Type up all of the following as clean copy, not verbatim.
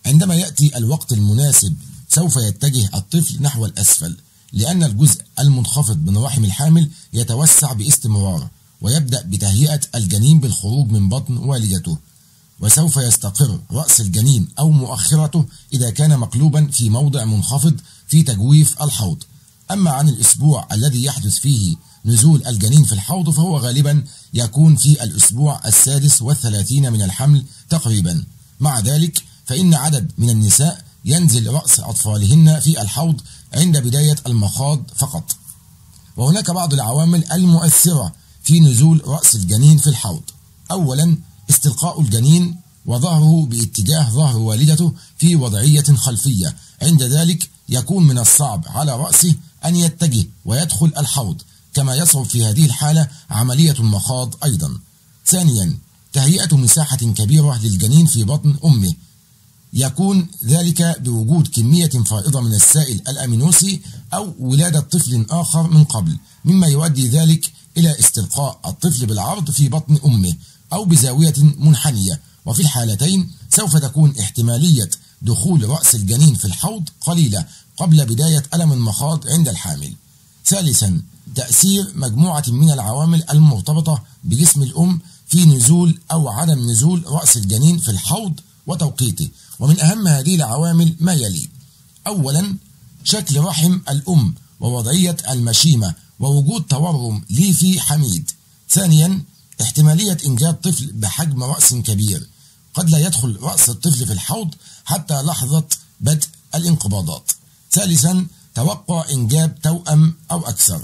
عندما يأتي الوقت المناسب سوف يتجه الطفل نحو الأسفل، لأن الجزء المنخفض من رحم الحامل يتوسع باستمرار، ويبدأ بتهيئة الجنين بالخروج من بطن والدته، وسوف يستقر رأس الجنين أو مؤخرته إذا كان مقلوبا في موضع منخفض في تجويف الحوض. أما عن الأسبوع الذي يحدث فيه نزول الجنين في الحوض فهو غالبا يكون في الأسبوع 36 من الحمل تقريبا. مع ذلك فإن عدد من النساء ينزل رأس أطفالهن في الحوض عند بداية المخاض فقط. وهناك بعض العوامل المؤثرة في نزول رأس الجنين في الحوض. أولا استلقاء الجنين وظهره باتجاه ظهر والدته في وضعية خلفية، عند ذلك يكون من الصعب على رأسه أن يتجه ويدخل الحوض، كما يصعب في هذه الحالة عملية المخاض أيضا. ثانيا تهيئة مساحة كبيرة للجنين في بطن أمه، يكون ذلك بوجود كمية فائضة من السائل الأمينوسي أو ولادة طفل آخر من قبل، مما يؤدي ذلك إلى استلقاء الطفل بالعرض في بطن أمه أو بزاوية منحنية، وفي الحالتين سوف تكون احتمالية دخول رأس الجنين في الحوض قليلة قبل بداية ألم المخاض عند الحامل. ثالثا تأثير مجموعة من العوامل المرتبطة بجسم الأم في نزول أو عدم نزول رأس الجنين في الحوض وتوقيته، ومن أهم هذه العوامل ما يلي: أولا شكل رحم الأم ووضعية المشيمة ووجود تورم ليفي حميد. ثانيا احتمالية إنجاب طفل بحجم رأس كبير، قد لا يدخل رأس الطفل في الحوض حتى لحظة بدء الانقباضات. ثالثا توقع إنجاب توأم أو أكثر.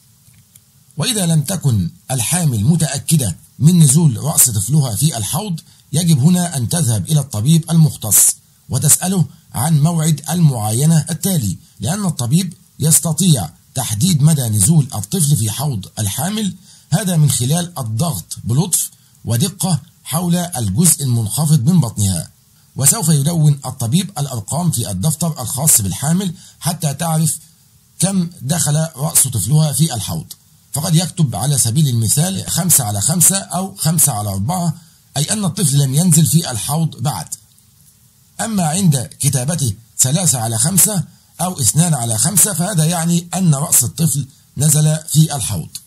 وإذا لم تكن الحامل متأكدة من نزول رأس طفلها في الحوض يجب هنا أن تذهب إلى الطبيب المختص وتسأله عن موعد المعاينة التالي، لأن الطبيب يستطيع تحديد مدى نزول الطفل في حوض الحامل، هذا من خلال الضغط بلطف ودقة حول الجزء المنخفض من بطنها. وسوف يدون الطبيب الأرقام في الدفتر الخاص بالحامل حتى تعرف كم دخل رأس طفلها في الحوض، فقد يكتب على سبيل المثال 5/5 أو 5/4، أي أن الطفل لم ينزل في الحوض بعد. أما عند كتابته 3/5 أو 2/5 فهذا يعني أن رأس الطفل نزل في الحوض.